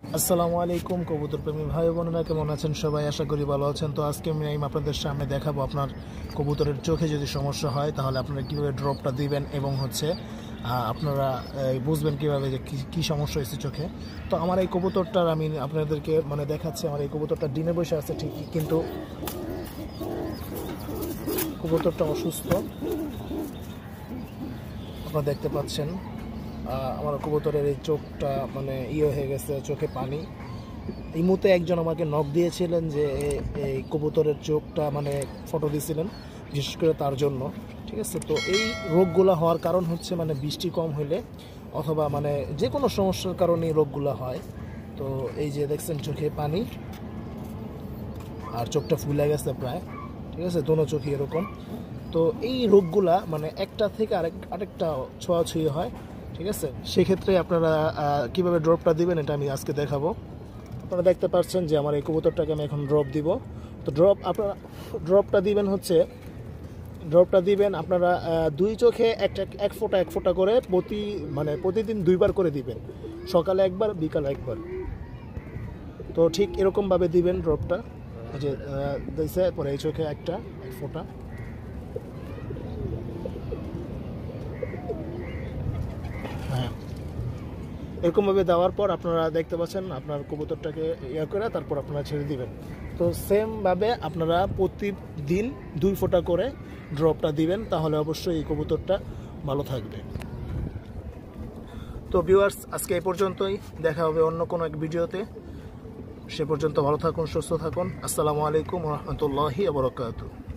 আসসালামু আলাইকুম কবুতর প্রেমী ভাই বোনেরা, কেমন আছেন সবাই? আশা করি ভালো আছেন। তো আজকে আমি আপনাদের সামনে দেখাবো আপনার কবুতরের চোখে যদি সমস্যা হয় তাহলে আপনারা কীভাবে ড্রপটা দিবেন এবং আপনারা বুঝবেন কীভাবে যে কী সমস্যা হয়েছে চোখে। তো আমার এই কবুতরটার আমি আপনাদেরকে দেখাচ্ছি। আমার এই কবুতরটা ডিমে বসে আছে ঠিকই, কিন্তু কবুতরটা অসুস্থ, আপনারা দেখতে পাচ্ছেন। আমার কবুতরের এই চোখটা হয়ে গেছে, চোখে পানি। এই মুহূর্তে একজন আমাকে নক দিয়েছিলেন যে এই কবুতরের চোখটা ফটো দিয়েছিলেন, বিশেষ করে তার জন্য। ঠিক আছে, তো এই রোগগুলো হওয়ার কারণ হচ্ছে বৃষ্টি কম হলে অথবা যে কোনো সমস্যার কারণে এই রোগগুলো হয়। তো এই যে দেখছেন চোখে পানি আর চোখটা ফুলে গেছে প্রায়। ঠিক আছে, দোনো চোখে এরকম। তো এই রোগগুলা একটা থেকে আরেকটা ছোঁয়াছুঁয়ি হয়। ঠিক আছে, সেক্ষেত্রে আপনারা কিভাবে ড্রপটা দিবেন এটা আমি আজকে দেখাবো। আপনারা দেখতে পাচ্ছেন যে আমার এই কবুতরটাকে আমি এখন ড্রপ দিব। তো আপনারা ড্রপটা দিবেন আপনারা দুই চোখে এক ফোঁটা করে প্রতিদিন দুইবার করে দিবেন, সকালে একবার বিকালে একবার। তো ঠিক এরকমভাবে দিবেন ড্রপটা। এই যে দিয়েছে, পরে এই চোখে এক ফোঁটা। হ্যাঁ, এরকমভাবে দেওয়ার পর আপনারা দেখতে পাচ্ছেন আপনার কবুতরটাকে করে তারপর আপনারা ছেড়ে দিবেন। তো সেমভাবে আপনারা প্রতিদিন 2 ফোঁটা করে ড্রপটা দিবেন, তাহলে অবশ্যই এই কবুতরটা ভালো থাকবে। তো ভিউয়ার্স, আজকে এই পর্যন্তই, দেখা হবে অন্য কোনো এক ভিডিওতে। সে পর্যন্ত ভালো থাকুন, সুস্থ থাকুন। আসসালামু আলাইকুম ওয়া রাহমাতুল্লাহি ওয়া বারাকাতুহু।